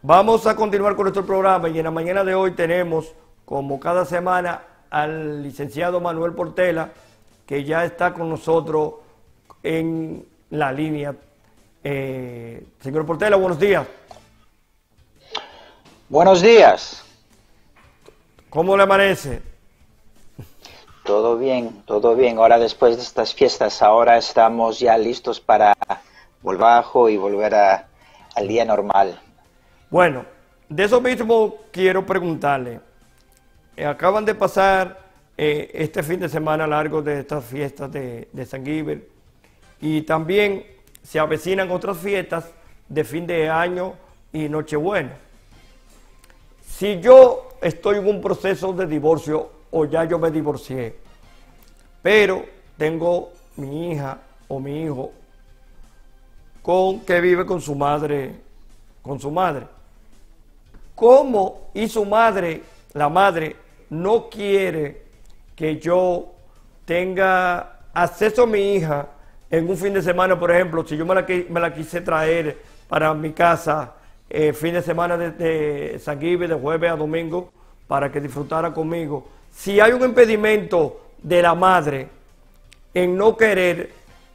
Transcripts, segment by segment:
Vamos a continuar con nuestro programa y en la mañana de hoy tenemos, como cada semana, al licenciado Manuel Portela, que ya está con nosotros en la línea. Señor Portela, buenos días. Buenos días. ¿Cómo le amanece? Todo bien, todo bien. Ahora después de estas fiestas, ahora estamos ya listos para volver abajo y volver al día normal. Bueno, de eso mismo quiero preguntarle. Acaban de pasar este fin de semana largo de estas fiestas de San Gilbert y también se avecinan otras fiestas de fin de año y Nochebuena. Si yo estoy en un proceso de divorcio o ya yo me divorcié, pero tengo mi hija o mi hijo que vive con su madre, ¿cómo y su madre, la madre, no quiere que yo tenga acceso a mi hija en un fin de semana, por ejemplo, si yo me la quise traer para mi casa fin de semana de San Gilbert, de jueves a domingo, para que disfrutara conmigo? Si hay un impedimento de la madre en no querer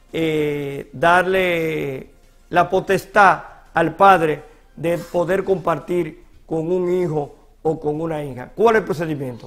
darle la potestad al padre de poder compartir con un hijo o con una hija, ¿cuál es el procedimiento?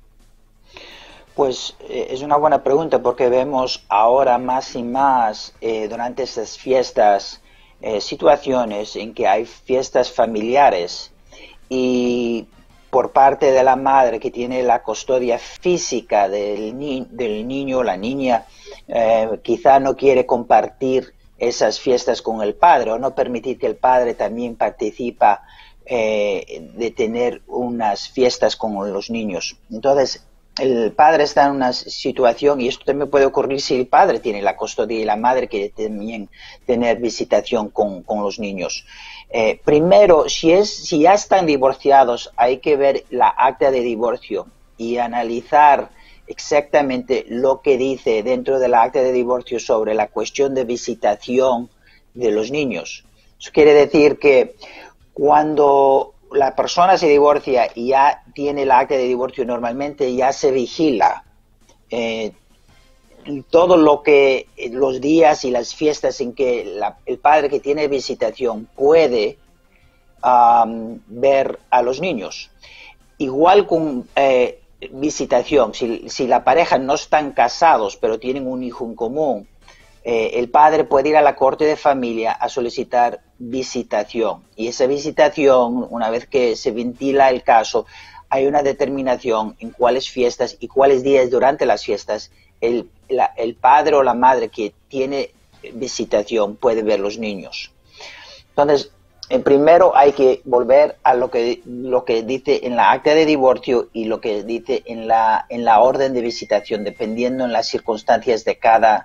Pues es una buena pregunta porque vemos ahora más y más durante estas fiestas situaciones en que hay fiestas familiares y por parte de la madre que tiene la custodia física del niño o la niña, quizá no quiere compartir esas fiestas con el padre o no permitir que el padre también participa de tener unas fiestas con los niños. Entonces, el padre está en una situación, y esto también puede ocurrir si el padre tiene la custodia y la madre quiere también tener visitación con los niños. Primero, si ya están divorciados, hay que ver la acta de divorcio y analizar exactamente lo que dice dentro de la acta de divorcio sobre la cuestión de visitación de los niños. Eso quiere decir que cuando la persona se divorcia y ya tiene el acta de divorcio, normalmente ya se vigila todo lo que los días y las fiestas en que el padre que tiene visitación puede ver a los niños. Igual con visitación, si la pareja no están casados pero tienen un hijo en común, el padre puede ir a la corte de familia a solicitar visitación, y esa visitación, una vez que se ventila el caso, hay una determinación en cuáles fiestas y cuáles días durante las fiestas el padre o la madre que tiene visitación puede ver los niños. Entonces, primero hay que volver a lo que dice en la acta de divorcio y lo que dice en la orden de visitación, dependiendo en las circunstancias de cada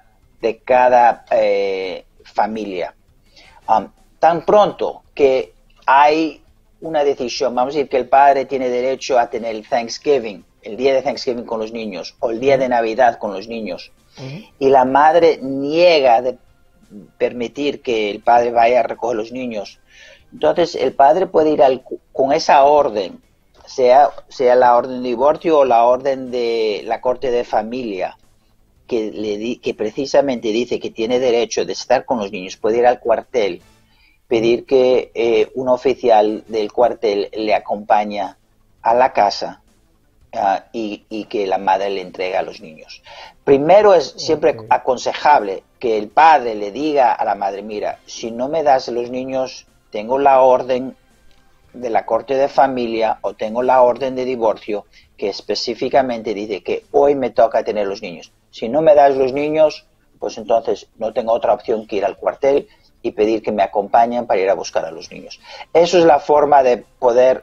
familia. Tan pronto que hay una decisión, vamos a decir que el padre tiene derecho a tener el Thanksgiving, el día de Thanksgiving con los niños, o el día de Navidad con los niños, y la madre niega de permitir que el padre vaya a recoger los niños, entonces el padre puede ir con esa orden, sea la orden de divorcio o la orden de la corte de familia, que precisamente dice que tiene derecho de estar con los niños, puede ir al cuartel, pedir que un oficial del cuartel le acompañe a la casa y que la madre le entregue a los niños. Primero es siempre aconsejable que el padre le diga a la madre: mira, si no me das los niños, tengo la orden de la corte de familia o tengo la orden de divorcio que específicamente dice que hoy me toca tener los niños. Si no me das los niños, pues entonces no tengo otra opción que ir al cuartel y pedir que me acompañen para ir a buscar a los niños. Eso es la forma de poder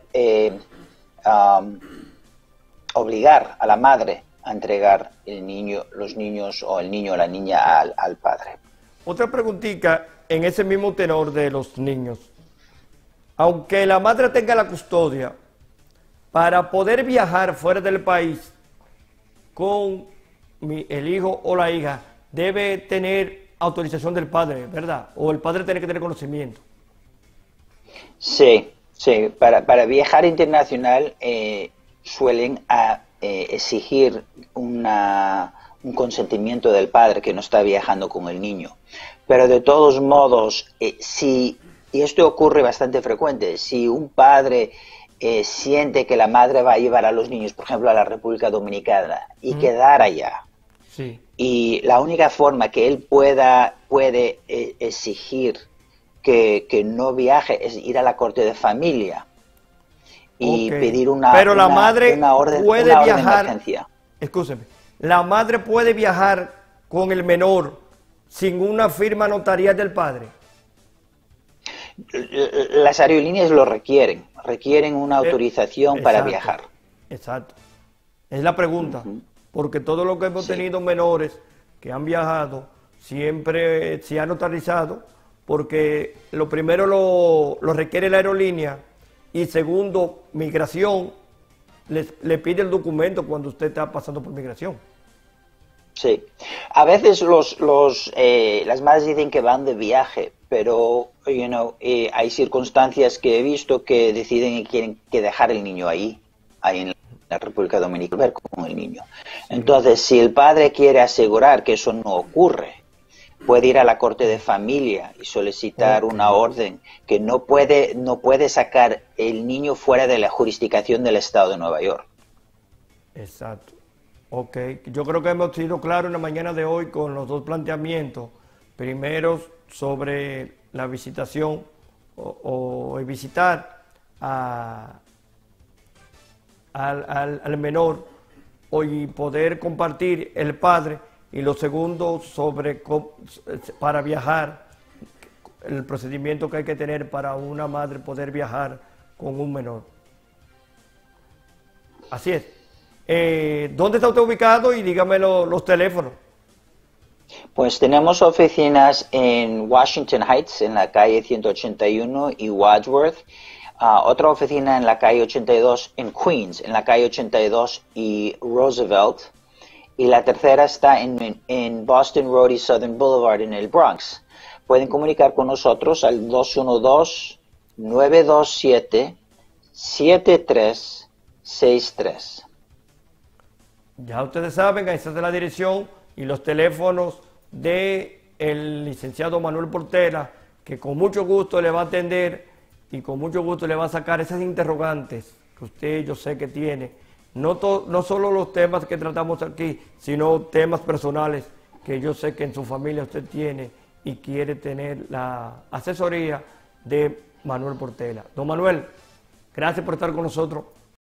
obligar a la madre a entregar los niños o el niño o la niña al padre. Otra preguntita en ese mismo tenor de los niños. Aunque la madre tenga la custodia, para poder viajar fuera del país con el hijo o la hija, debe tener autorización del padre, ¿verdad? O el padre tiene que tener conocimiento. Sí, Sí, para viajar internacional suelen exigir un consentimiento del padre que no está viajando con el niño. Pero de todos modos, y esto ocurre bastante frecuente, si un padre siente que la madre va a llevar a los niños, por ejemplo, a la República Dominicana y quedar allá, Sí. y la única forma que él puede exigir que no viaje es ir a la corte de familia y Ok. pedir Pero la madre una orden, puede una orden de viajar, emergencia. escúcheme, la madre puede viajar con el menor sin una firma notarial del padre. Las aerolíneas lo requieren una autorización para Exacto, viajar. exacto. Es la pregunta, porque todo lo que hemos Sí, tenido menores que han viajado siempre se ha notarizado, porque lo primero lo requiere la aerolínea y segundo, migración le pide el documento cuando usted está pasando por migración. sí. A veces las madres dicen que van de viaje, pero hay circunstancias que he visto que deciden que quieren que dejar el niño ahí en la República Dominicana, ver con el niño. Sí. Entonces, si el padre quiere asegurar que eso no ocurre, puede ir a la corte de familia y solicitar Ok, una orden que no puede sacar el niño fuera de la jurisdicción del estado de Nueva York. exacto. Ok, yo creo que hemos sido claros en la mañana de hoy con los dos planteamientos. Primero sobre la visitación o el visitar al menor y poder compartir el padre. Y lo segundo sobre para viajar, el procedimiento que hay que tener para una madre poder viajar con un menor. Así es. ¿Dónde está usted ubicado? Y dígame los teléfonos. Pues tenemos oficinas en Washington Heights, en la calle 181 y Wadsworth. Otra oficina en la calle 82 en Queens, en la calle 82 y Roosevelt. Y la tercera está en Boston Road y Southern Boulevard en el Bronx. Pueden comunicar con nosotros al 212-927-7363. Ya ustedes saben, esa es la dirección y los teléfonos del licenciado Manuel Portela, que con mucho gusto le va a atender y con mucho gusto le va a sacar esas interrogantes que usted yo sé que tiene. No solo los temas que tratamos aquí, sino temas personales que yo sé que en su familia usted tiene y quiere tener la asesoría de Manuel Portela. Don Manuel, gracias por estar con nosotros.